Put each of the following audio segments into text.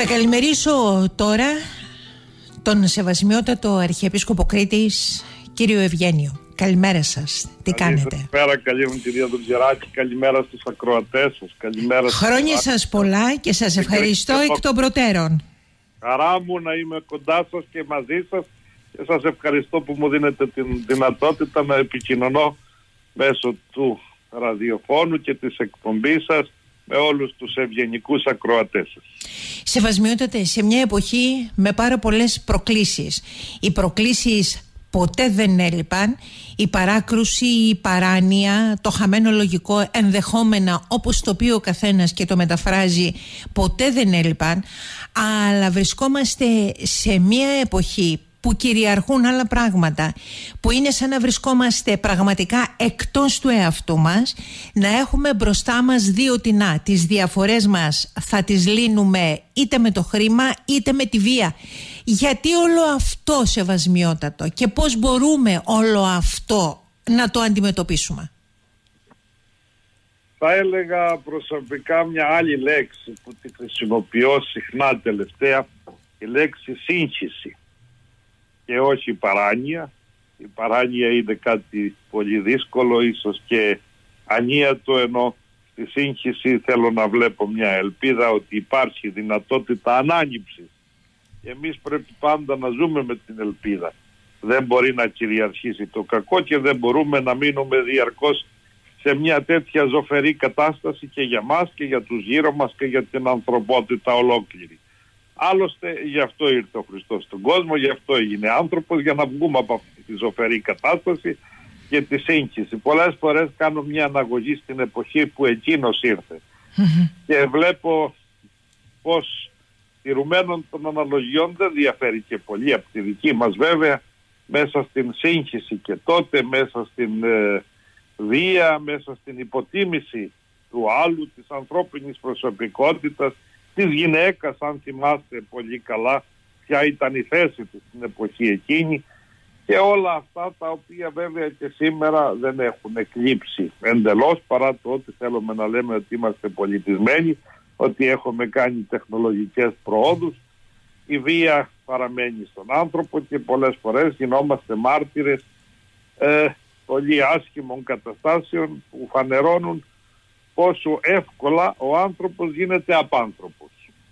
Θα καλημερίσω τώρα τον Σεβασμιότατο Αρχιεπίσκοπο Κρήτης, κύριο Ευγένιο. Καλημέρα σας. Τι κάνετε? Καλημέρα, καλή μου κυρία Ντουτζεράκη. Καλημέρα στους ακροατές σας. Καλημέρα. Χρόνια σας πολλά και σας ευχαριστώ εκ των προτέρων. Χαρά μου να είμαι κοντά σας και μαζί σας και σας ευχαριστώ που μου δίνετε την δυνατότητα να επικοινωνώ μέσω του ραδιοφώνου και της εκπομπής σας με όλους τους ευγενικούς ακροατές σας. Σεβασμιότατε, σε μια εποχή με πάρα πολλές προκλήσεις. Οι προκλήσεις ποτέ δεν έλειπαν. Η παράκρουση, η παράνοια, το χαμένο λογικό ενδεχόμενα, όπως το πει ο καθένας και το μεταφράζει, ποτέ δεν έλειπαν. Αλλά βρισκόμαστε σε μια εποχή που κυριαρχούν άλλα πράγματα, που είναι σαν να βρισκόμαστε πραγματικά εκτός του εαυτού μας, να έχουμε μπροστά μας δύο τινά. Τις διαφορές μας θα τις λύνουμε είτε με το χρήμα είτε με τη βία. Γιατί όλο αυτό, Σεβασμιότατο, και πώς μπορούμε όλο αυτό να το αντιμετωπίσουμε? Θα έλεγα προσωπικά μια άλλη λέξη που τη χρησιμοποιώ συχνά τελευταία, η λέξη σύγχυση. Και όχι παράνοια. Η παράνοια είναι κάτι πολύ δύσκολο, ίσως και ανίατο, ενώ στη σύγχυση θέλω να βλέπω μια ελπίδα ότι υπάρχει δυνατότητα ανάνυψης. Και εμείς πρέπει πάντα να ζούμε με την ελπίδα. Δεν μπορεί να κυριαρχήσει το κακό και δεν μπορούμε να μείνουμε διαρκώς σε μια τέτοια ζωφερή κατάσταση και για μας και για τους γύρω μας και για την ανθρωπότητα ολόκληρη. Άλλωστε γι' αυτό ήρθε ο Χριστός στον κόσμο, γι' αυτό έγινε άνθρωπος, για να βγούμε από αυτή τη ζωφερή κατάσταση και τη σύγχυση. Πολλές φορές κάνω μια αναγωγή στην εποχή που εκείνος ήρθε και βλέπω πως τηρουμένων των αναλογιών δεν διαφέρει και πολύ από τη δική μας, βέβαια, μέσα στην σύγχυση και τότε, μέσα στην βία, μέσα στην υποτίμηση του άλλου, της ανθρώπινης προσωπικότητας, της γυναίκας, αν θυμάστε πολύ καλά ποια ήταν η θέση της στην εποχή εκείνη, και όλα αυτά τα οποία βέβαια και σήμερα δεν έχουν εκλείψει εντελώς, παρά το ότι θέλουμε να λέμε ότι είμαστε πολιτισμένοι, ότι έχουμε κάνει τεχνολογικές προόδους. Η βία παραμένει στον άνθρωπο και πολλές φορές γινόμαστε μάρτυρες πολύ άσχημων καταστάσεων που φανερώνουν πόσο εύκολα ο άνθρωπος γίνεται απάνθρωπος.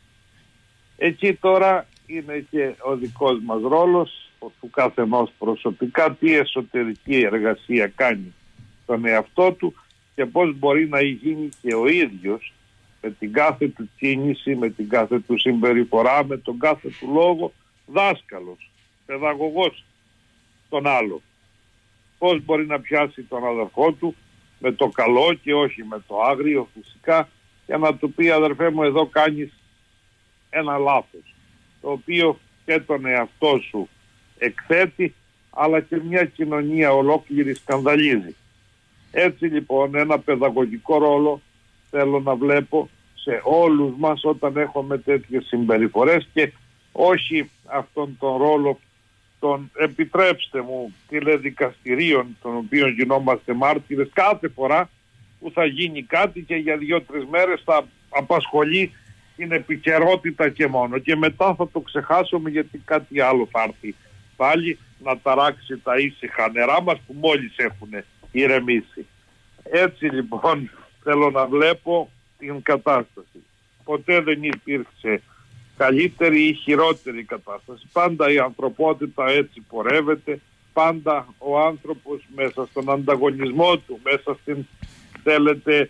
Εκεί τώρα είναι και ο δικός μας ρόλος, του καθενός προσωπικά, τι εσωτερική εργασία κάνει στον εαυτό του και πώς μπορεί να γίνει και ο ίδιος με την κάθε του κίνηση, με την κάθε του συμπεριφορά, με τον κάθε του λόγο, δάσκαλος, παιδαγωγός στον άλλο. Πώς μπορεί να πιάσει τον αδερφό του με το καλό και όχι με το άγριο φυσικά, για να του πει: αδερφέ μου, εδώ κάνεις ένα λάθος, το οποίο και τον εαυτό σου εκθέτει, αλλά και μια κοινωνία ολόκληρη σκανδαλίζει. Έτσι λοιπόν ένα παιδαγωγικό ρόλο θέλω να βλέπω σε όλους μας όταν έχουμε τέτοιες συμπεριφορές, και όχι αυτόν τον ρόλο των, επιτρέψτε μου, τηλεδικαστηρίων, των οποίων γινόμαστε μάρτυρες κάθε φορά που θα γίνει κάτι και για 2-3 μέρες θα απασχολεί την επικαιρότητα και μόνο, και μετά θα το ξεχάσουμε γιατί κάτι άλλο θα έρθει πάλι να ταράξει τα ήσυχα νερά μας που μόλις έχουν ηρεμήσει. Έτσι λοιπόν θέλω να βλέπω την κατάσταση. Ποτέ δεν υπήρξε καλύτερη ή χειρότερη κατάσταση. Πάντα η ανθρωπότητα έτσι πορεύεται. Πάντα ο άνθρωπος μέσα στον ανταγωνισμό του, μέσα στην θέλετε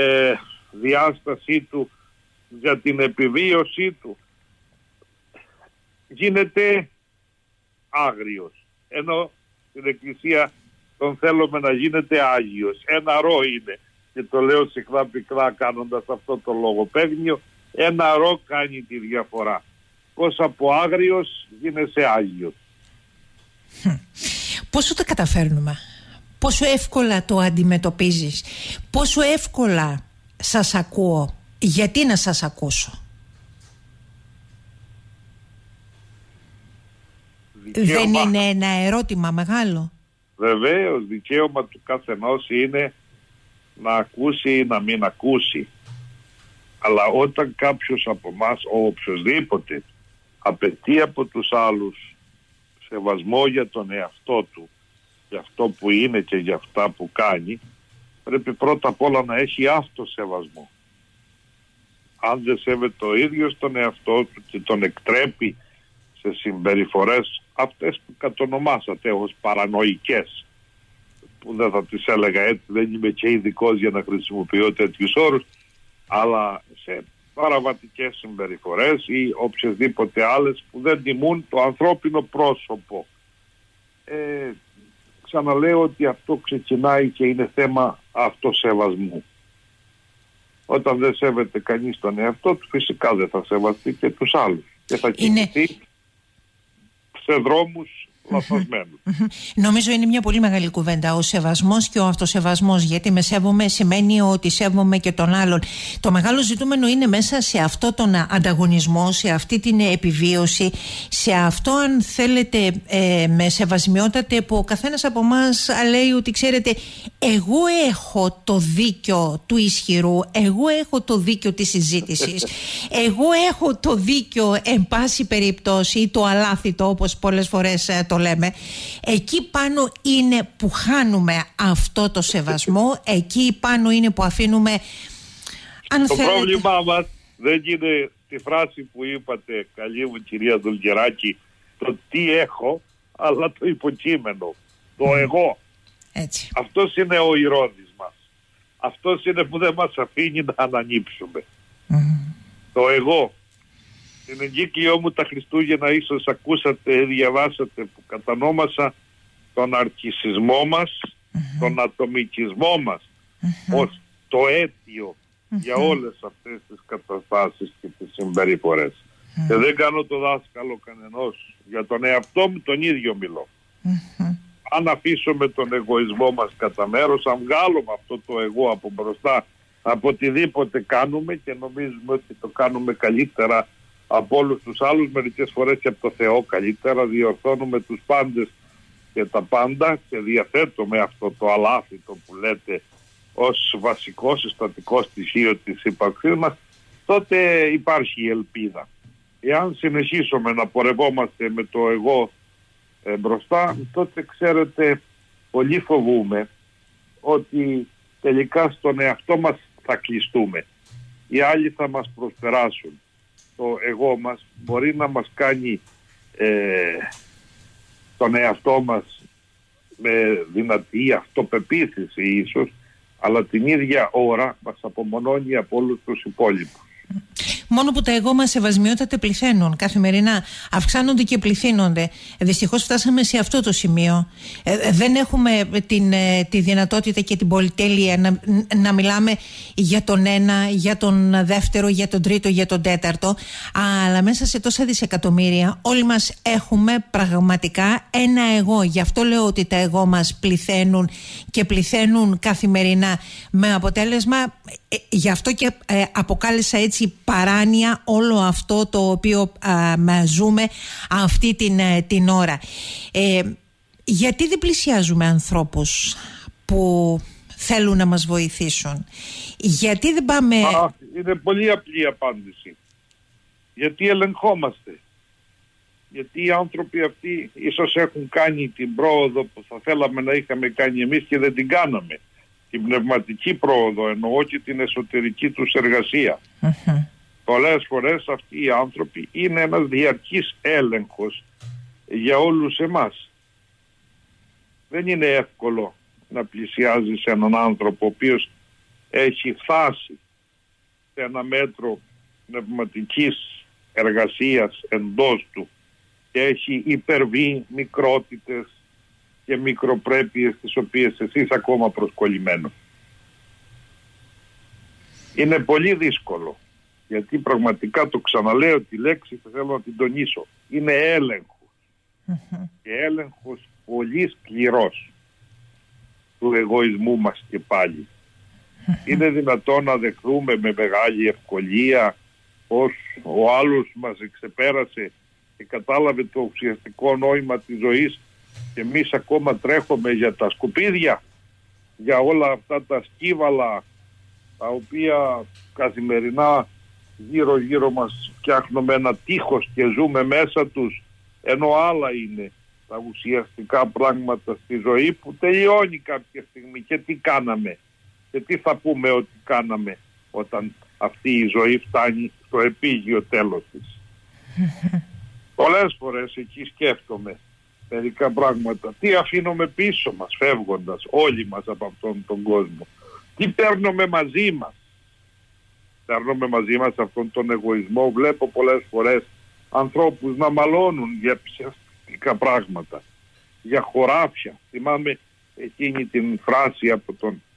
διάστασή του για την επιβίωσή του, γίνεται άγριος. Ενώ στην Εκκλησία τον θέλουμε να γίνεται άγιος. Ένα ρο είναι, και το λέω συχνά πικρά κάνοντας αυτό το λογοπαίγνιο, ένα ρο κάνει τη διαφορά. Πώς από άγριος γίνεσαι άγιος. Πόσο το καταφέρνουμε? Πόσο εύκολα το αντιμετωπίζεις? Πόσο εύκολα σας ακούω? Γιατί να σας ακούσω? Δικαίωμα. Δεν είναι ένα ερώτημα μεγάλο? Βεβαίως, δικαίωμα του καθενός είναι να ακούσει ή να μην ακούσει. Αλλά όταν κάποιος από εμάς, οποιοσδήποτε, απαιτεί από τους άλλους σεβασμό για τον εαυτό του, για αυτό που είναι και για αυτά που κάνει, πρέπει πρώτα απ' όλα να έχει αυτοσεβασμό. Αν δεν σέβεται το ίδιο στον εαυτό του και τον εκτρέπει σε συμπεριφορές αυτές που κατονομάσατε ως παρανοϊκές, που δεν θα τις έλεγα έτσι, δεν είμαι και ειδικός για να χρησιμοποιώ τέτοιους όρους, αλλά σε παραβατικές συμπεριφορές ή οποιασδήποτε άλλες που δεν τιμούν το ανθρώπινο πρόσωπο. Ξαναλέω ότι αυτό ξεκινάει και είναι θέμα αυτοσεβασμού. Όταν δεν σέβεται κανείς τον εαυτό του, φυσικά δεν θα σεβαστεί και τους άλλους και θα κινηθεί σε δρόμους λαθασμένους. Νομίζω είναι μια πολύ μεγάλη κουβέντα ο σεβασμός και ο αυτοσεβασμός, γιατί με σέβομαι σημαίνει ότι σέβομαι και τον άλλον. Το μεγάλο ζητούμενο είναι μέσα σε αυτό τον ανταγωνισμό, σε αυτή την επιβίωση, σε αυτό, αν θέλετε, με σεβασμιότατε, που ο καθένας από εμάς λέει ότι ξέρετε, εγώ έχω το δίκιο του ισχυρού, εγώ έχω το δίκιο της συζήτησης, εγώ έχω το δίκιο εν πάση περιπτώσει, ή το αλάθητο όπως πολλές φορές το λέμε. Εκεί πάνω είναι που χάνουμε αυτό το σεβασμό, εκεί πάνω είναι που αφήνουμε, αν το θέλετε... πρόβλημά μας δεν είναι τη φράση που είπατε, καλή μου κυρία Δουλγεράκη, το τι έχω, αλλά το υποκείμενο, το εγώ. Έτσι. Αυτός είναι ο ηρώδης μας. Αυτός είναι που δεν μας αφήνει να ανανύψουμε. Το εγώ. Στην εγκύκλειό μου τα Χριστούγεννα ίσως ακούσατε, διαβάσατε, που κατανόμασα τον αρκισισμό μας, τον ατομικισμό μας ως το αίτιο για όλες αυτές τις καταστάσεις και τις συμπεριφορές. Και δεν κάνω το δάσκαλο κανενός. Για τον εαυτό μου τον ίδιο μιλώ. Αν αφήσουμε τον εγωισμό μας κατά μέρος, αν βγάλουμε αυτό το εγώ από μπροστά από οτιδήποτε κάνουμε, και νομίζουμε ότι το κάνουμε καλύτερα από όλους τους άλλους, μερικές φορές και από το Θεό καλύτερα, διορθώνουμε τους πάντες και τα πάντα και διαθέτουμε αυτό το αλάθητο που λέτε ως βασικό συστατικό στοιχείο της ύπαρξής μας, τότε υπάρχει ελπίδα. Εάν συνεχίσουμε να πορευόμαστε με το εγώ μπροστά, τότε ξέρετε, πολύ φοβούμε ότι τελικά στον εαυτό μας θα κλειστούμε. Οι άλλοι θα μας προσπεράσουν. Το εγώ μας μπορεί να μας κάνει τον εαυτό μας με δυνατή αυτοπεποίθηση ίσως, αλλά την ίδια ώρα μας απομονώνει από όλους τους υπόλοιπους. Μόνο που τα εγώ μας, σεβασμιότατε, πληθαίνουν καθημερινά, αυξάνονται και πληθύνονται. Δυστυχώς φτάσαμε σε αυτό το σημείο. Δεν έχουμε τη δυνατότητα και την πολυτέλεια να μιλάμε για τον ένα, για τον δεύτερο, για τον τρίτο, για τον τέταρτο, αλλά μέσα σε τόσα δισεκατομμύρια όλοι μας έχουμε πραγματικά ένα εγώ. Γι' αυτό λέω ότι τα εγώ μας πληθαίνουν και πληθαίνουν καθημερινά, με αποτέλεσμα, γι' αυτό και αποκάλεσα έτσι παράνοια όλο αυτό το οποίο ζούμε αυτή την ώρα. Γιατί δεν πλησιάζουμε ανθρώπους που θέλουν να μας βοηθήσουν? Γιατί δεν πάμε... Είναι πολύ απλή απάντηση. Γιατί ελεγχόμαστε. Γιατί οι άνθρωποι αυτοί ίσως έχουν κάνει την πρόοδο που θα θέλαμε να είχαμε κάνει εμείς και δεν την κάναμε. Την πνευματική πρόοδο, εννοώ, και την εσωτερική τους εργασία. Πολλές φορές αυτοί οι άνθρωποι είναι ένας διαρκής έλεγχος για όλους εμάς. Δεν είναι εύκολο να πλησιάζεις έναν άνθρωπο ο οποίος έχει φτάσει σε ένα μέτρο πνευματικής εργασίας εντός του και έχει υπερβεί μικρότητες και μικροπρέπειες τις οποίες εσείς ακόμα προσκολλημένος. Είναι πολύ δύσκολο, γιατί πραγματικά, το ξαναλέω τη λέξη, θέλω να την τονίσω, είναι έλεγχος. Και έλεγχος πολύ σκληρός του εγωισμού μας και πάλι. Είναι δυνατόν να δεχθούμε με μεγάλη ευκολία πως ο άλλος μας εξεπέρασε και κατάλαβε το ουσιαστικό νόημα της ζωής και εμείς ακόμα τρέχουμε για τα σκουπίδια, για όλα αυτά τα σκύβαλα τα οποία καθημερινά γύρω γύρω μας φτιάχνουμε ένα τείχος και ζούμε μέσα τους, ενώ άλλα είναι τα ουσιαστικά πράγματα στη ζωή που τελειώνει κάποια στιγμή. Και τι κάναμε και τι θα πούμε ότι κάναμε όταν αυτή η ζωή φτάνει στο επίγειο τέλος της. Πολλές φορές εκεί σκέφτομαι μερικά πράγματα. Τι αφήνουμε πίσω μας φεύγοντας όλοι μας από αυτόν τον κόσμο? Τι παίρνουμε μαζί μας? Παίρνουμε μαζί μας αυτόν τον εγωισμό. Βλέπω πολλές φορές ανθρώπους να μαλώνουν για ψεύτικα πράγματα, για χωράφια. Θυμάμαι εκείνη την φράση από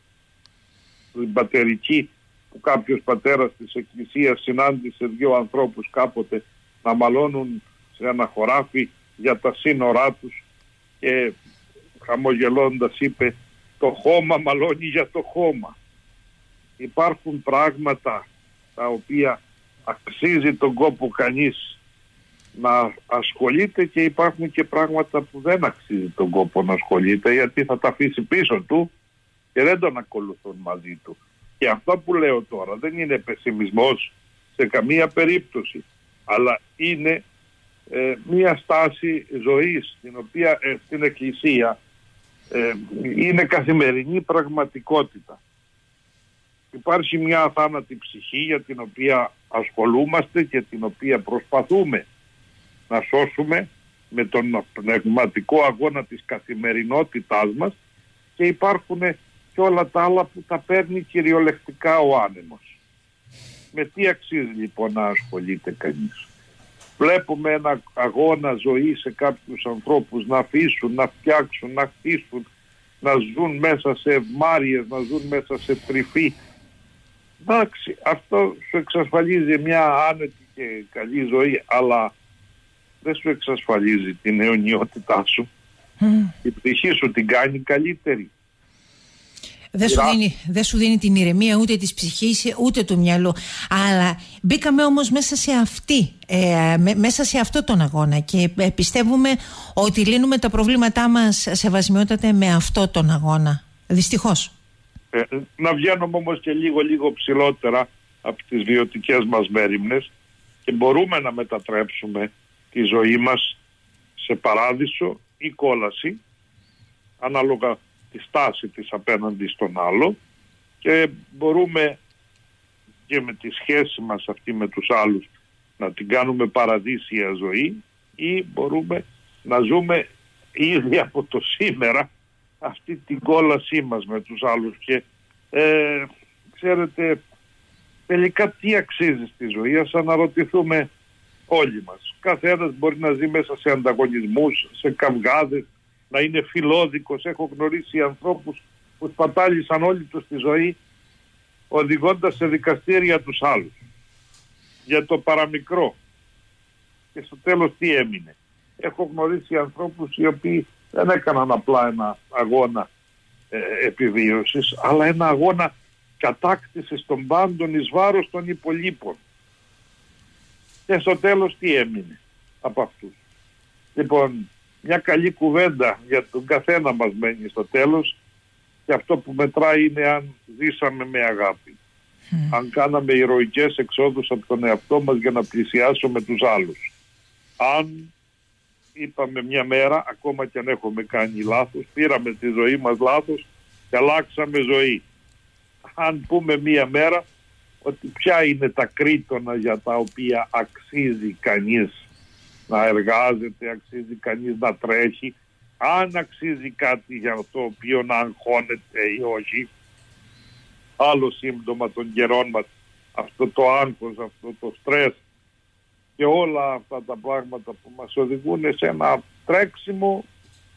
την πατερική που κάποιος πατέρας της εκκλησίας συνάντησε δύο ανθρώπους κάποτε να μαλώνουν σε ένα χωράφι για τα σύνορά τους και χαμογελώντας είπε, το χώμα μαλώνει για το χώμα. Υπάρχουν πράγματα τα οποία αξίζει τον κόπο κανείς να ασχολείται και υπάρχουν και πράγματα που δεν αξίζει τον κόπο να ασχολείται, γιατί θα τα αφήσει πίσω του και δεν τον ακολουθούν μαζί του. Και αυτό που λέω τώρα δεν είναι πεσημισμός σε καμία περίπτωση, αλλά είναι μία στάση ζωής την οποία στην Εκκλησία είναι καθημερινή πραγματικότητα. Υπάρχει μια αθάνατη ψυχή για την οποία ασχολούμαστε και την οποία προσπαθούμε να σώσουμε με τον πνευματικό αγώνα της καθημερινότητάς μας, και υπάρχουν και όλα τα άλλα που τα παίρνει κυριολεκτικά ο άνεμος. Με τι αξίζει λοιπόν να ασχολείται κανείς? Βλέπουμε ένα αγώνα ζωή σε κάποιους ανθρώπους να αφήσουν, να φτιάξουν, να χτίσουν, να ζουν μέσα σε ευμάρειες, να ζουν μέσα σε τρυφή. Εντάξει, αυτό σου εξασφαλίζει μια άνετη και καλή ζωή, αλλά δεν σου εξασφαλίζει την αιωνιότητά σου. Η ψυχή σου την κάνει καλύτερη. Δεν σου δίνει την ηρεμία ούτε της ψυχής ούτε του μυαλού. Αλλά μπήκαμε όμως μέσα σε αυτό τον αγώνα και πιστεύουμε ότι λύνουμε τα προβλήματά μας, σεβασμιότατε, με αυτό τον αγώνα. Δυστυχώς. Να βγαίνουμε όμως και λίγο ψηλότερα από τις βιωτικές μας μέριμνες και μπορούμε να μετατρέψουμε τη ζωή μας σε παράδεισο ή κόλαση, ανάλογα τη στάση της απέναντι στον άλλο, και μπορούμε και με τη σχέση μας αυτή με τους άλλους να την κάνουμε παραδείσια ζωή, ή μπορούμε να ζούμε ήδη από το σήμερα αυτή την κόλασή μας με τους άλλους. Και ξέρετε, τελικά τι αξίζει στη ζωή? Ας αναρωτηθούμε όλοι μας. Κάθε ένας μπορεί να ζει μέσα σε ανταγωνισμούς, σε καυγάδες, να είναι φιλόδικος. Έχω γνωρίσει ανθρώπους που σπατάλησαν όλη τους τη ζωή οδηγώντας σε δικαστήρια τους άλλους για το παραμικρό, και στο τέλος τι έμεινε? Έχω γνωρίσει ανθρώπους οι οποίοι δεν έκαναν απλά ένα αγώνα επιβίωσης, αλλά ένα αγώνα κατάκτησης των πάντων εις βάρος των υπολείπων, και στο τέλος τι έμεινε από αυτούς? Λοιπόν, μια καλή κουβέντα για τον καθένα μας μένει στο τέλος, και αυτό που μετράει είναι αν ζήσαμε με αγάπη. Αν κάναμε ηρωικές εξόδους από τον εαυτό μας για να πλησιάσουμε τους άλλους. Αν είπαμε μια μέρα, ακόμα και αν έχουμε κάνει λάθος, πήραμε τη ζωή μας λάθος και αλλάξαμε ζωή. Αν πούμε μια μέρα ότι ποια είναι τα κρίτωνα για τα οποία αξίζει κανείς να εργάζεται, αξίζει κανείς να τρέχει, αν αξίζει κάτι για το οποίο να αγχώνεται ή όχι. Άλλο σύμπτωμα των καιρών μας, αυτό το άγχος, αυτό το στρες και όλα αυτά τα πράγματα που μας οδηγούν σε ένα τρέξιμο.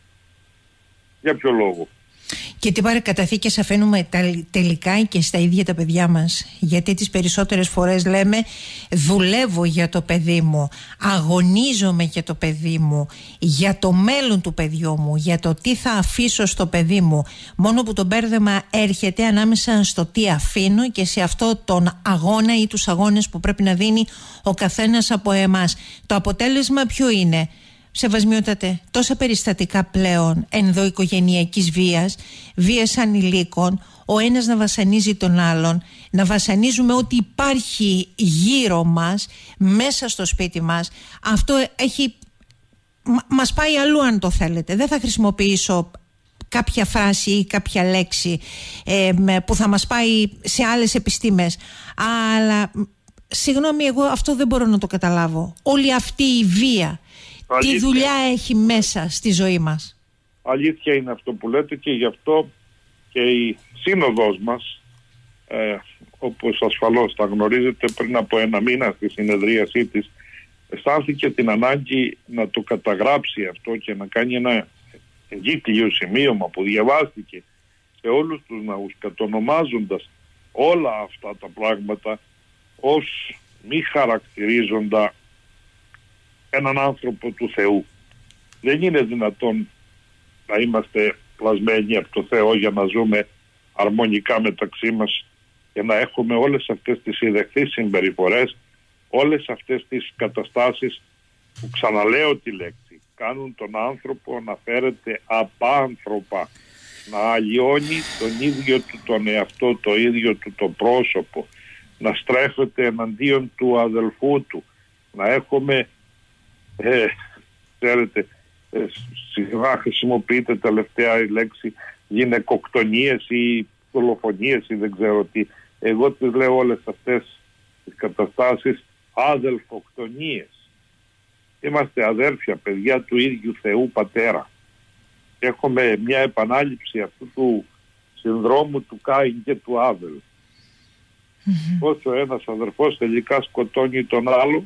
Για ποιο λόγο? Και τι παρακαταθήκες αφήνουμε τελικά και στα ίδια τα παιδιά μας? Γιατί τις περισσότερες φορές λέμε δουλεύω για το παιδί μου, αγωνίζομαι για το παιδί μου, για το μέλλον του παιδιού μου, για το τι θα αφήσω στο παιδί μου. Μόνο που το μπέρδεμα έρχεται ανάμεσα στο τι αφήνω και σε αυτό τον αγώνα ή τους αγώνες που πρέπει να δίνει ο καθένας από εμάς. Το αποτέλεσμα ποιο είναι? Σεβασμιότατε, τόσα περιστατικά πλέον ενδοοικογενειακής βίας, βίας ανηλίκων, ο ένας να βασανίζει τον άλλον, να βασανίζουμε ό,τι υπάρχει γύρω μας, μέσα στο σπίτι μας, αυτό μας πάει αλλού, αν το θέλετε. Δεν θα χρησιμοποιήσω κάποια φράση ή κάποια λέξη που θα μας πάει σε άλλες επιστήμες, αλλά συγγνώμη, εγώ αυτό δεν μπορώ να το καταλάβω. Όλη αυτή η βία, αλήθεια, τι δουλειά έχει μέσα στη ζωή μας? Αλήθεια είναι αυτό που λέτε, και γι' αυτό και η σύνοδος μας, όπως ασφαλώς τα γνωρίζετε, πριν από ένα μήνα στη συνεδρίασή της αισθάνθηκε την ανάγκη να το καταγράψει αυτό και να κάνει ένα εγκύκλιο σημείωμα που διαβάστηκε σε όλους τους ναούς, κατονομάζοντας όλα αυτά τα πράγματα ως μη χαρακτηρίζοντα έναν άνθρωπο του Θεού. Δεν είναι δυνατόν να είμαστε πλασμένοι από το Θεό για να ζούμε αρμονικά μεταξύ μας και να έχουμε όλες αυτές τις ιδεχθείς συμπεριφορές, όλες αυτές τις καταστάσεις που, ξαναλέω τη λέξη, κάνουν τον άνθρωπο να φέρεται απάνθρωπα, να αλλοιώνει τον ίδιο του τον εαυτό, το ίδιο του το πρόσωπο, να στρέφεται εναντίον του αδελφού του, να έχουμε ξέρετε, συχνά χρησιμοποιείται τελευταία η λέξη γυναικοκτονίες ή δολοφονίες ή δεν ξέρω τι. Εγώ τις λέω όλες αυτές τις καταστάσεις αδελφοκτονίες. Είμαστε αδέρφια, παιδιά του ίδιου Θεού Πατέρα. Έχουμε μια επανάληψη αυτού του συνδρόμου του Κάιν και του Άβελ. Όσο ένας αδερφός τελικά σκοτώνει τον άλλο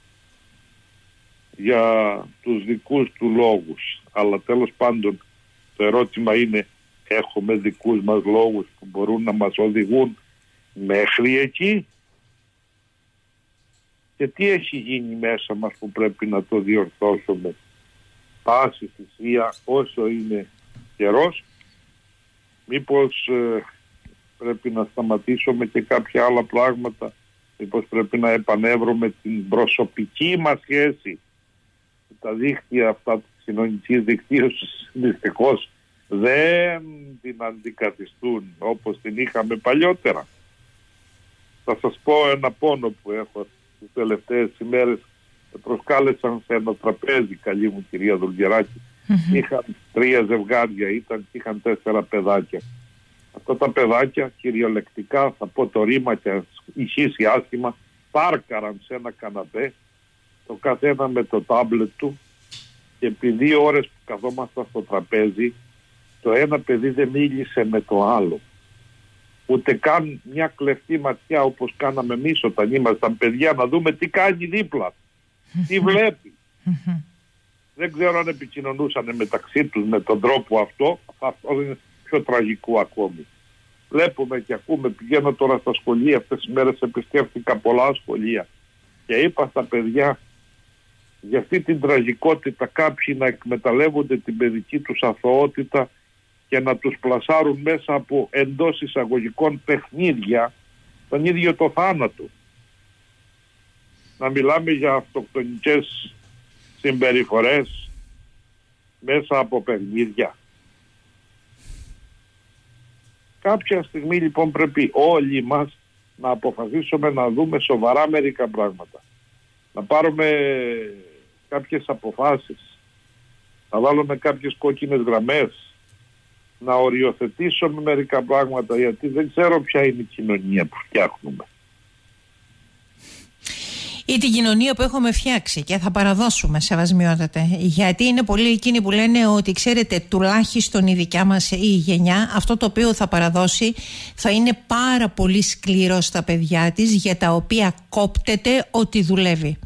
για τους δικούς του λόγους. Αλλά τέλος πάντων το ερώτημα είναι, έχουμε δικούς μας λόγους που μπορούν να μας οδηγούν μέχρι εκεί? Και τι έχει γίνει μέσα μας που πρέπει να το διορθώσουμε? Πάση θυσία, όσο είναι καιρός, μήπως πρέπει να σταματήσουμε και κάποια άλλα πράγματα, μήπως πρέπει να επανέβρουμε την προσωπική μας σχέση. Τα δίκτυα αυτά της κοινωνικής δικτύωσης δυστυχώς δεν την αντικαθιστούν όπως την είχαμε παλιότερα. Θα σας πω ένα πόνο που έχω τις τελευταίες ημέρες. Προσκάλεσαν σε ένα τραπέζι, καλή μου κυρία Δουλγεράκη. Είχαν 3 ζευγάρια, είχαν 4 παιδάκια. Αυτά τα παιδάκια, κυριολεκτικά, θα πω το ρήμα και ηχήσει άσχημα, πάρκαραν σε ένα καναπέ, το καθένα με το τάμπλετ του, και επί 2 ώρες που καθόμασταν στο τραπέζι, το ένα παιδί δεν μίλησε με το άλλο. Ούτε καν μια κλεφτή ματιά όπως κάναμε εμείς όταν ήμασταν παιδιά, να δούμε τι κάνει δίπλα, τι βλέπει. Δεν ξέρω αν επικοινωνούσαν μεταξύ τους με τον τρόπο αυτό. Αυτό είναι πιο τραγικό ακόμη. Βλέπουμε και ακούμε, πηγαίνω τώρα στα σχολεία, αυτές τις μέρες επισκέφθηκα πολλά σχολεία και είπα στα παιδιά για αυτή την τραγικότητα, κάποιοι να εκμεταλλεύονται την παιδική τους αθωότητα και να τους πλασάρουν μέσα από εντός εισαγωγικών παιχνίδια τον ίδιο το θάνατο. Να μιλάμε για αυτοκτονικές συμπεριφορές μέσα από παιχνίδια. Κάποια στιγμή λοιπόν πρέπει όλοι μας να αποφασίσουμε να δούμε σοβαρά μερικά πράγματα. Να πάρουμε κάποιες αποφάσεις, να βάλουμε κάποιες κόκκινες γραμμές, να οριοθετήσουμε μερικά πράγματα, γιατί δεν ξέρω ποια είναι η κοινωνία που φτιάχνουμε. Ή την κοινωνία που έχουμε φτιάξει και θα παραδώσουμε, σεβασμιότατε. Γιατί είναι πολλοί εκείνοι που λένε ότι, ξέρετε, τουλάχιστον η δικιά μας η γενιά, αυτό το οποίο θα παραδώσει θα είναι πάρα πολύ σκληρό στα παιδιά της, για τα οποία κόπτεται ότι δουλεύει.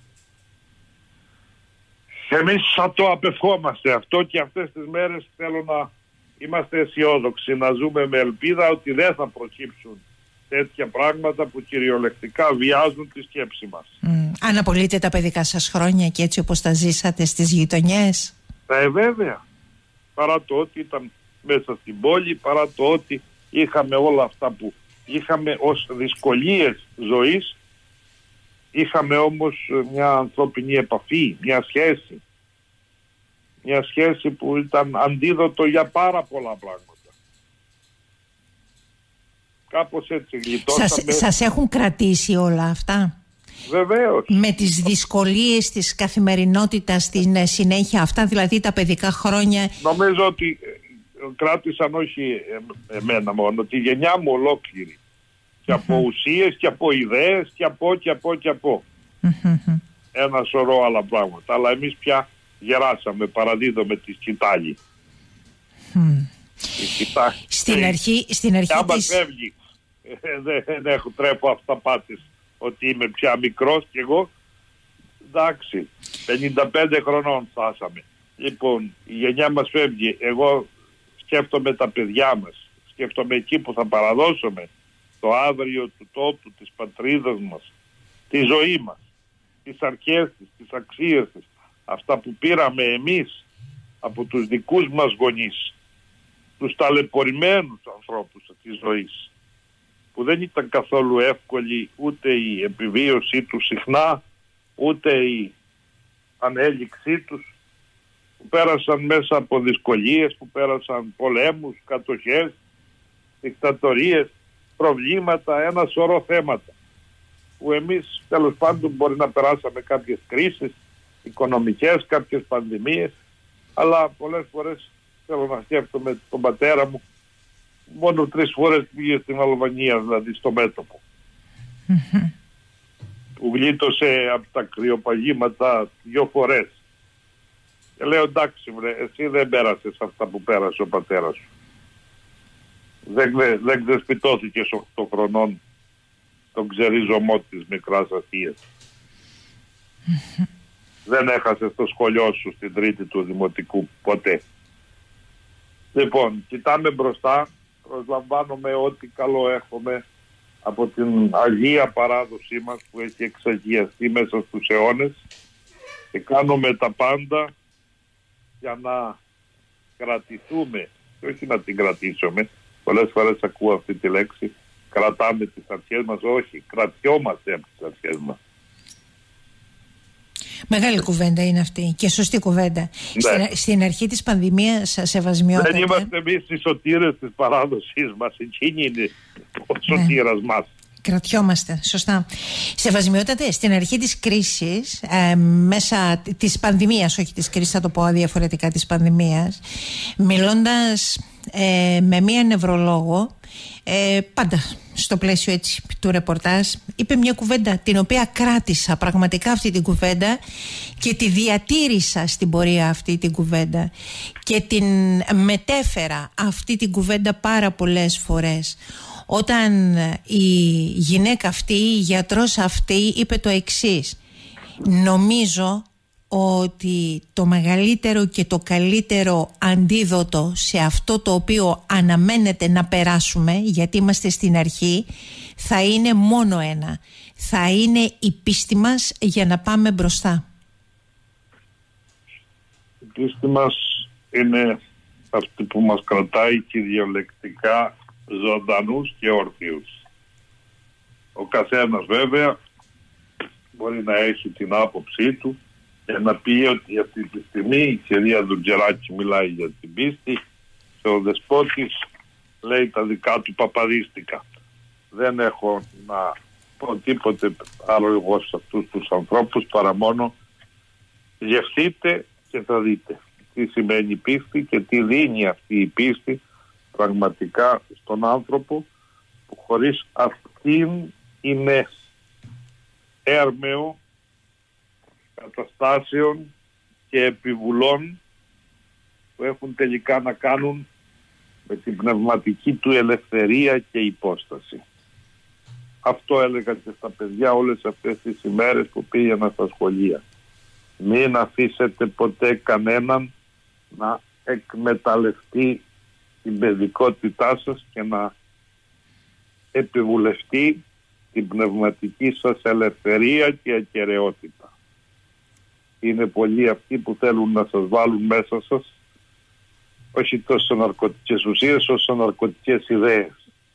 Εμείς θα το απευχόμαστε αυτό και αυτές τις μέρες θέλω να είμαστε αισιόδοξοι, να ζούμε με ελπίδα ότι δεν θα προκύψουν τέτοια πράγματα που κυριολεκτικά βιάζουν τη σκέψη μας. Αν απολύτε τα παιδικά σας χρόνια και έτσι όπως τα ζήσατε στις γειτονιές? Βέβαια. Παρά το ότι ήταν μέσα στην πόλη, παρά το ότι είχαμε όλα αυτά που είχαμε ως δυσκολίες ζωής, είχαμε όμως μια ανθρώπινη επαφή, μια σχέση. Μια σχέση που ήταν αντίδοτο για πάρα πολλά πράγματα. Κάπως έτσι γλιτώσαμε. Σας έχουν κρατήσει όλα αυτά? Βεβαίως. Με τις δυσκολίες της καθημερινότητας στην συνέχεια, αυτά δηλαδή τα παιδικά χρόνια? Νομίζω ότι κράτησαν όχι εμένα μόνο, τη γενιά μου ολόκληρη. Και από ουσίες και από ιδέες και από. Ένα σωρό άλλα πράγματα. Αλλά εμείς πια γεράσαμε, παραδίδομαι τη σκητάλη. Στην αρχή άμα φεύγει, δεν έχω τρέπω αυταπάτης ότι είμαι πια μικρός και εγώ. Εντάξει, 55 χρονών φτάσαμε. Λοιπόν, η γενιά μας φεύγει. Εγώ σκέφτομαι τα παιδιά μας. Σκέφτομαι εκεί που θα παραδώσουμε το αύριο του τόπου, της πατρίδας μας, τη ζωή μας, τις αρχές της, τις αξίες της, αυτά που πήραμε εμείς από τους δικούς μας γονείς, τους ταλαιπωρημένους ανθρώπους της ζωής, που δεν ήταν καθόλου εύκολη ούτε η επιβίωσή τους συχνά, ούτε η ανέλυξή τους, που πέρασαν μέσα από δυσκολίες, που πέρασαν πολέμους, κατοχές, δικτατορίες, προβλήματα, ένα σωρό θέματα, που εμείς τέλος πάντων μπορεί να περάσαμε κάποιες κρίσεις οικονομικές, κάποιες πανδημίες, αλλά πολλές φορές θέλω να σκέφτομαι τον πατέρα μου, μόνο 3 φορές πήγε στην Αλβανία, δηλαδή στο μέτωπο, που γλίτωσε από τα κρυοπαγήματα 2 φορές. Και λέω, εντάξει βρε, εσύ δεν πέρασες αυτά που πέρασε ο πατέρας σου. Δεν ξεσπιτώθηκε 8 χρονών τον ξεριζωμό της μικράς Αθίας. Δεν έχασες το σχολείο σου στην τρίτη του δημοτικού ποτέ. Λοιπόν, κοιτάμε μπροστά, προσλαμβάνουμε ό,τι καλό έχουμε από την αγία παράδοσή μας που έχει εξαγιαστεί μέσα στους αιώνες και κάνουμε τα πάντα για να κρατηθούμε και όχι να την κρατήσουμε. Πολλές φορές ακούω αυτή τη λέξη, κρατάμε τις αρχές μας. Όχι, κρατιόμαστε από τις αρχές μας. Μεγάλη κουβέντα είναι αυτή και σωστή κουβέντα. Ναι. Στην αρχή της πανδημίας, Σεβασμιότατε, δεν είμαστε εμείς οι σωτήρες της παράδοσης μας. Εκείνη είναι ο σωτήρας μας. Κρατιόμαστε, σωστά. Σεβασμιότατε, στην αρχή της κρίσης, μέσα της πανδημίας, όχι της κρίσης, θα το πω διαφορετικά, της πανδημίας, μιλώντας με μία νευρολόγο, πάντα στο πλαίσιο έτσι του ρεπορτάζ, είπε μια κουβέντα την οποία κράτησα πραγματικά, αυτή την κουβέντα, και τη διατήρησα στην πορεία αυτή την κουβέντα και την μετέφερα αυτή την κουβέντα πάρα πολλές φορές. Όταν η γυναίκα αυτή, η γιατρός αυτή, είπε το εξής: νομίζω ότι το μεγαλύτερο και το καλύτερο αντίδοτο σε αυτό το οποίο αναμένεται να περάσουμε, γιατί είμαστε στην αρχή, θα είναι μόνο ένα. Θα είναι η πίστη μας για να πάμε μπροστά. Η πίστη μας είναι αυτή που μας κρατάει κυριολεκτικά ζωντανούς και όρθιους. Ο καθένας βέβαια μπορεί να έχει την άποψή του και να πει ότι αυτή τη στιγμή η κυρία Δουτζεράκη μιλάει για την πίστη και ο Δεσπότης λέει τα δικά του παπαδίστικα. Δεν έχω να πω τίποτε άλλο εγώ σε αυτούς τους ανθρώπους παρά μόνο γευτείτε και θα δείτε τι σημαίνει πίστη και τι δίνει αυτή η πίστη πραγματικά στον άνθρωπο, που χωρίς αυτήν είναι έρμεο καταστάσεων και επιβουλών που έχουν τελικά να κάνουν με την πνευματική του ελευθερία και υπόσταση. Αυτό έλεγα και στα παιδιά όλες αυτές τις ημέρες που πήγαινα στα σχολεία. Μην αφήσετε ποτέ κανέναν να εκμεταλλευτεί την παιδικότητά σας και να επιβουλευτεί την πνευματική σας ελευθερία και ακεραιότητα. Είναι πολλοί αυτοί που θέλουν να σας βάλουν μέσα σας όχι τόσο ναρκωτικές ουσίες όσο ναρκωτικές ιδέες.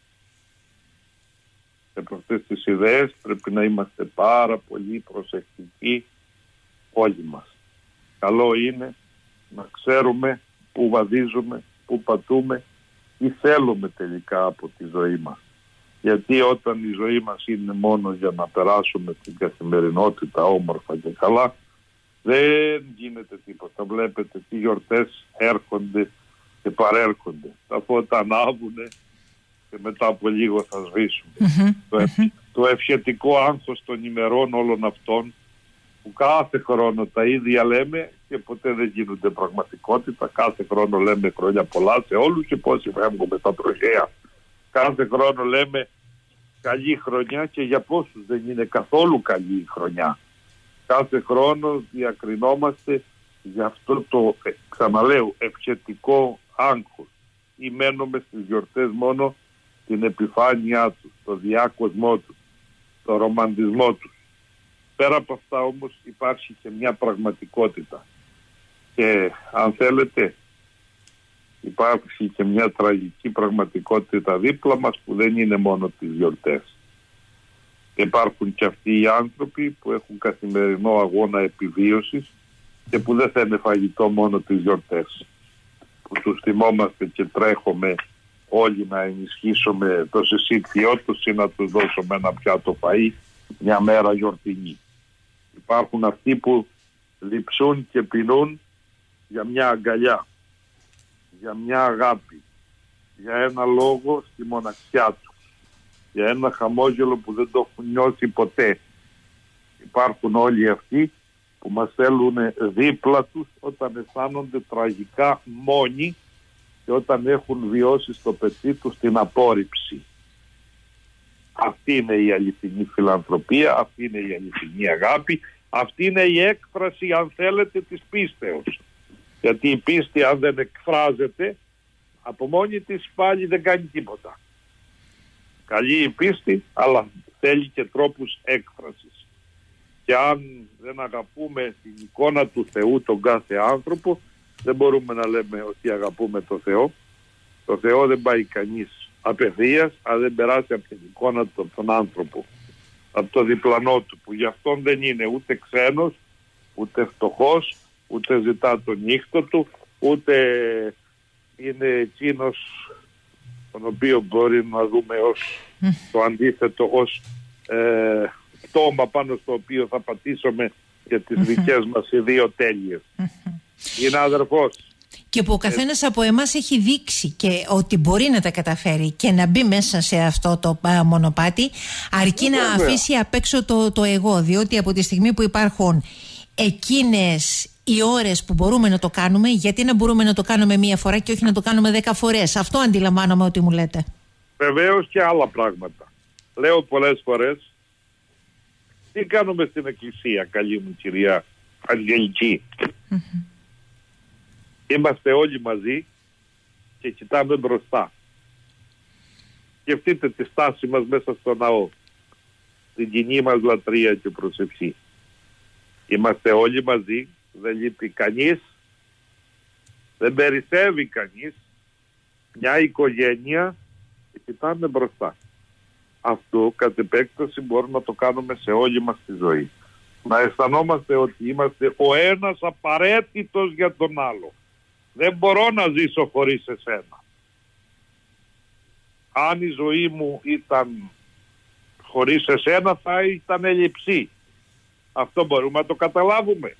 Και από αυτές τις ιδέες πρέπει να είμαστε πάρα πολύ προσεκτικοί όλοι μας. Καλό είναι να ξέρουμε πού βαδίζουμε, πού πατούμε, τι θέλουμε τελικά από τη ζωή μας. Γιατί όταν η ζωή μας είναι μόνο για να περάσουμε την καθημερινότητα όμορφα και καλά, δεν γίνεται τίποτα. Βλέπετε τι γιορτές έρχονται και παρέρχονται. Τα φώτα ανάβουνε και μετά από λίγο θα σβήσουν. Το ευχετικό άγχος των ημερών όλων αυτών, που κάθε χρόνο τα ίδια λέμε και ποτέ δεν γίνονται πραγματικότητα. Κάθε χρόνο λέμε χρόνια πολλά σε όλους και πόσοι φεύγουμε στα τροχαία. Κάθε χρόνο λέμε καλή χρονιά και για πόσους δεν είναι καθόλου καλή η χρονιά. Κάθε χρόνο διακρινόμαστε για αυτό το, ξαναλέω, ευχετικό άγχος, ή μένουμε στις γιορτές μόνο την επιφάνειά τους, το διάκοσμό τους, το ρομαντισμό τους. Πέρα από αυτά όμως υπάρχει και μια πραγματικότητα και αν θέλετε υπάρχει και μια τραγική πραγματικότητα δίπλα μας που δεν είναι μόνο τις γιορτές. Υπάρχουν και αυτοί οι άνθρωποι που έχουν καθημερινό αγώνα επιβίωσης και που δεν θέλουν φαγητό μόνο τις γιορτές, που τους θυμόμαστε και τρέχουμε όλοι να ενισχύσουμε το συσίτιό τους ή να τους δώσουμε ένα πιάτο φαΐ μια μέρα γιορτινή. Υπάρχουν αυτοί που λειψούν και πεινούν για μια αγκαλιά, για μια αγάπη, για ένα λόγο στη μοναξιά τους, για ένα χαμόγελο που δεν το έχουν νιώσει ποτέ. Υπάρχουν όλοι αυτοί που μας θέλουν δίπλα τους όταν αισθάνονται τραγικά μόνοι και όταν έχουν βιώσει στο πετσί τους την απόρριψη. Αυτή είναι η αληθινή φιλανθρωπία, αυτή είναι η αληθινή αγάπη, αυτή είναι η έκφραση, αν θέλετε, της πίστεως. Γιατί η πίστη, αν δεν εκφράζεται από μόνη της, πάλι δεν κάνει τίποτα. Καλή η πίστη, αλλά θέλει και τρόπους έκφρασης. Και αν δεν αγαπούμε την εικόνα του Θεού τον κάθε άνθρωπο, δεν μπορούμε να λέμε ότι αγαπούμε το Θεό. Το Θεό δεν πάει κανείς απευθείας, αν δεν περάσει από την εικόνα του τον άνθρωπο, από το διπλανό του, που γι' αυτόν δεν είναι ούτε ξένος, ούτε φτωχός, ούτε ζητά το νύχτο του, ούτε είναι εκείνος τον οποίο μπορεί να δούμε ως το αντίθετο, ως πτώμα πάνω στο οποίο θα πατήσουμε για τις δικές μας οι δύο τέλειες. Είναι αδερφός. Και που ο καθένας από εμάς έχει δείξει και ότι μπορεί να τα καταφέρει και να μπει μέσα σε αυτό το μονοπάτι, αρκεί να αφήσει απ' έξω το εγώ. Διότι από τη στιγμή που υπάρχουν εκείνες οι ώρες που μπορούμε να το κάνουμε, γιατί να μπορούμε να το κάνουμε μία φορά και όχι να το κάνουμε 10 φορές. Αυτό αντιλαμβάνομαι ότι μου λέτε. Βεβαίως και άλλα πράγματα. Λέω πολλές φορές, τι κάνουμε στην εκκλησία, καλή μου κυρία Αγγελική. Είμαστε όλοι μαζί και κοιτάμε μπροστά. Σκεφτείτε τη στάση μας μέσα στο ναό, την κοινή μας λατρεία και προσευχή. Είμαστε όλοι μαζί, δεν λείπει κανείς, δεν περισσεύει κανείς, μια οικογένεια και κοιτάμε μπροστά. Αυτό κατ' επέκταση μπορούμε να το κάνουμε σε όλη μας τη ζωή. Να αισθανόμαστε ότι είμαστε ο ένας απαραίτητος για τον άλλο. Δεν μπορώ να ζήσω χωρίς εσένα. Αν η ζωή μου ήταν χωρίς εσένα θα ήταν ελλειψή. Αυτό μπορούμε να το καταλάβουμε.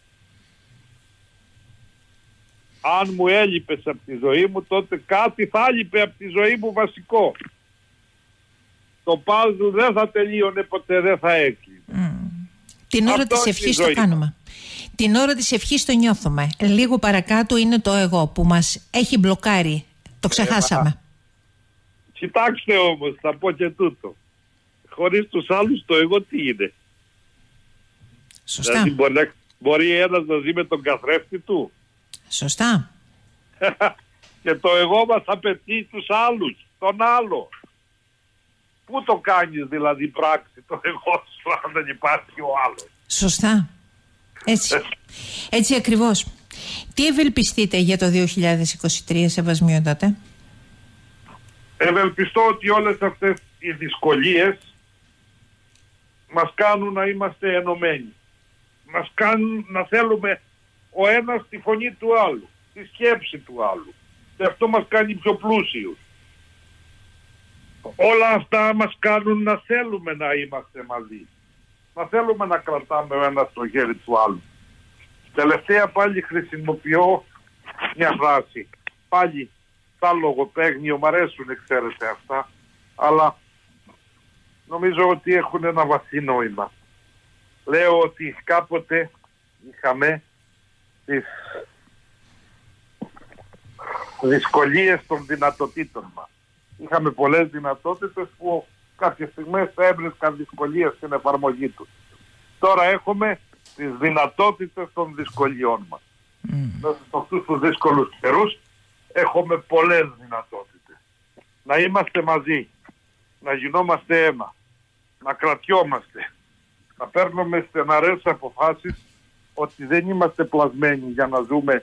Αν μου έλειπες από τη ζωή μου, τότε κάτι θα έλειπε από τη ζωή μου βασικό. Το πάζου δεν θα τελείωνε ποτέ, δεν θα έκλεινε. Την ώρα της ευχής το κάνουμε. Την ώρα της ευχής το νιώθουμε. Λίγο παρακάτω είναι το εγώ που μας έχει μπλοκάρει. Το ξεχάσαμε. Κοιτάξτε όμως, θα πω και τούτο. Χωρίς τους άλλους το εγώ τι είναι? Σωστά. Δηλαδή μπορεί ένας να ζει με τον καθρέφτη του. Σωστά. Και το εγώ μας απαιτεί τους άλλους, τον άλλο. Πού το κάνεις δηλαδή πράξη το εγώ σου αν δεν υπάρχει ο άλλος? Σωστά. Έτσι ακριβώς. Τι ευελπιστείτε για το 2023, Σεβασμιότατε? Ευελπιστώ ότι όλες αυτές οι δυσκολίες μας κάνουν να είμαστε ενωμένοι. Μας κάνουν να θέλουμε ο ένας τη φωνή του άλλου, τη σκέψη του άλλου. Και αυτό μας κάνει πιο πλούσιους. Όλα αυτά μας κάνουν να θέλουμε να είμαστε μαζί. Να θέλουμε να κρατάμε ο ένας το χέρι του άλλου. Τελευταία πάλι χρησιμοποιώ μια φράση. Πάλι τα λογοπαίγνιο, μ' αρέσουν, ξέρετε αυτά, αλλά νομίζω ότι έχουν ένα βαθύ νόημα. Λέω ότι κάποτε είχαμε τις δυσκολίες των δυνατοτήτων μας. Είχαμε πολλές δυνατότητες που κάποιες στιγμές έβρισκαν δυσκολίες στην εφαρμογή τους. Τώρα έχουμε τις δυνατότητες των δυσκολιών μας. Σε αυτούς τους δύσκολους καιρούς έχουμε πολλές δυνατότητες. Να είμαστε μαζί, να γινόμαστε ένα, να κρατιόμαστε, να παίρνουμε στεναρές αποφάσεις ότι δεν είμαστε πλασμένοι για να ζούμε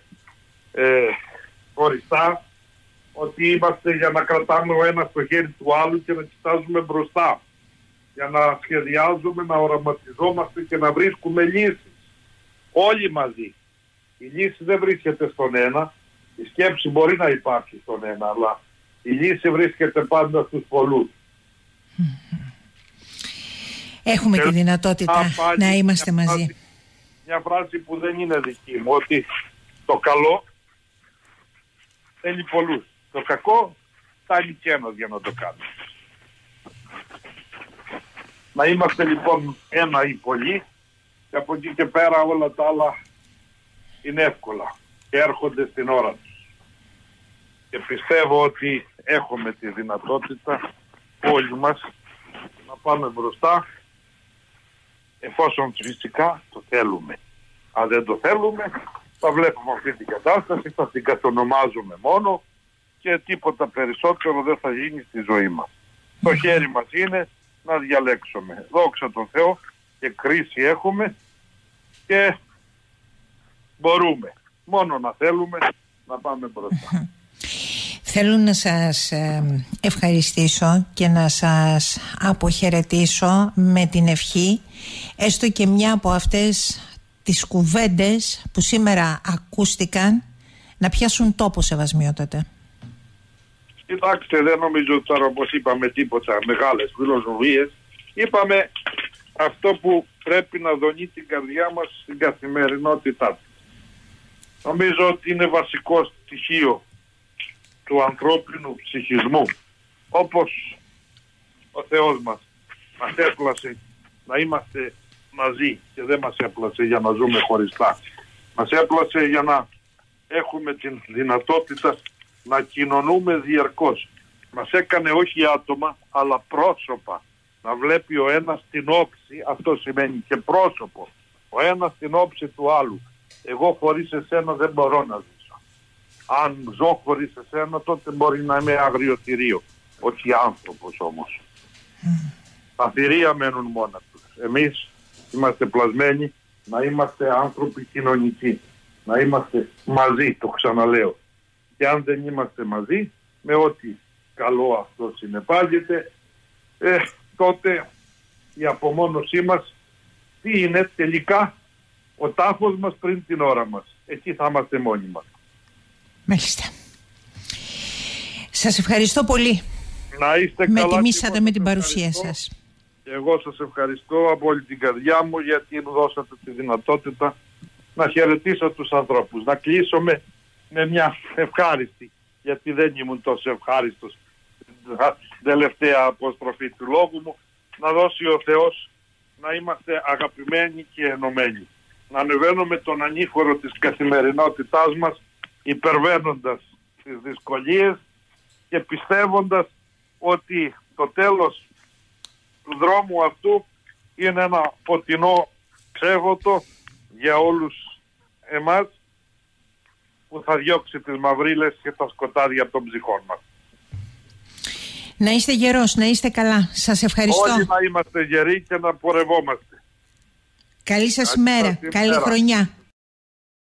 χωριστά, ότι είμαστε για να κρατάμε ο ένας το χέρι του άλλου και να κοιτάζουμε μπροστά, για να σχεδιάζουμε, να οραματιζόμαστε και να βρίσκουμε λύσεις. Όλοι μαζί. Η λύση δεν βρίσκεται στον ένα, η σκέψη μπορεί να υπάρχει στον ένα, αλλά η λύση βρίσκεται πάντα στους πολλούς. Έχουμε τη δυνατότητα να είμαστε μαζί. Μια φράση που δεν είναι δική μου, ότι το καλό θέλει πολλούς. Το κακό φτάνει και ένας για να το κάνει. Να είμαστε λοιπόν ένα ή πολλοί, και από εκεί και πέρα όλα τα άλλα είναι εύκολα και έρχονται στην ώρα τους. Και πιστεύω ότι έχουμε τη δυνατότητα όλοι μας να πάμε μπροστά, εφόσον φυσικά το θέλουμε. Αν δεν το θέλουμε, θα βλέπουμε αυτή την κατάσταση, θα την κατονομάζουμε μόνο και τίποτα περισσότερο δεν θα γίνει στη ζωή μας. Το χέρι μας είναι να διαλέξουμε. Δόξα τω Θεώ, και κρίση έχουμε και μπορούμε. Μόνο να θέλουμε να πάμε μπροστά. Θέλω να σας ευχαριστήσω και να σας αποχαιρετήσω με την ευχή, έστω και μια από αυτές τις κουβέντες που σήμερα ακούστηκαν, να πιάσουν τόπο, σεβασμιότατε. Κοιτάξτε, δεν νομίζω τώρα, όπως είπαμε, τίποτα μεγάλες φιλοσοφίες. Είπαμε αυτό που πρέπει να δονεί την καρδιά μας στην καθημερινότητά της. Νομίζω ότι είναι βασικό στοιχείο του ανθρώπινου ψυχισμού. Όπως ο Θεός μας έπλασε να είμαστε μαζί και δεν μας έπλασε για να ζούμε χωριστά. Μας έπλασε για να έχουμε την δυνατότητα να κοινωνούμε διαρκώς. Μας έκανε όχι άτομα αλλά πρόσωπα. Να βλέπει ο ένας την όψη, αυτό σημαίνει και πρόσωπο. Ο ένας την όψη του άλλου. Εγώ χωρίς εσένα δεν μπορώ να ζήσω. Αν ζω χωρίς εσένα, τότε μπορεί να είμαι αγριοθυρίο. Όχι άνθρωπος όμως. Τα θηρία μένουν μόνα τους. Εμείς είμαστε πλασμένοι να είμαστε άνθρωποι κοινωνικοί. Να είμαστε μαζί, το ξαναλέω. Και αν δεν είμαστε μαζί, με ό,τι καλό αυτό συνεπάγεται, τότε η απομόνωσή μας τι είναι τελικά? Ο τάφος μας πριν την ώρα μας. Εκεί θα είμαστε μόνοι μας. Μάλιστα. Σας ευχαριστώ πολύ. Να είστε καλά. Με τιμήσατε με την παρουσία σας. Εγώ σας ευχαριστώ από όλη την καρδιά μου, γιατί μου δώσατε τη δυνατότητα να χαιρετήσω τους ανθρώπους. Να κλείσω με μια ευχάριστη, γιατί δεν ήμουν τόσο ευχάριστος την τελευταία αποστροφή του λόγου μου. Να δώσει ο Θεός να είμαστε αγαπημένοι και ενωμένοι. Να ανεβαίνουμε τον ανήφορο της καθημερινότητάς μας, υπερβαίνοντας τις δυσκολίες και πιστεύοντας ότι το τέλος του δρόμου αυτού είναι ένα φωτεινό ξέφωτο για όλους εμάς, που θα διώξει τις μαυρίλες και τα σκοτάδια των ψυχών μας. Να είστε γερός, να είστε καλά. Σας ευχαριστώ. Όλοι να είμαστε γεροί και να πορευόμαστε. Καλή σας ημέρα, καλή χρονιά.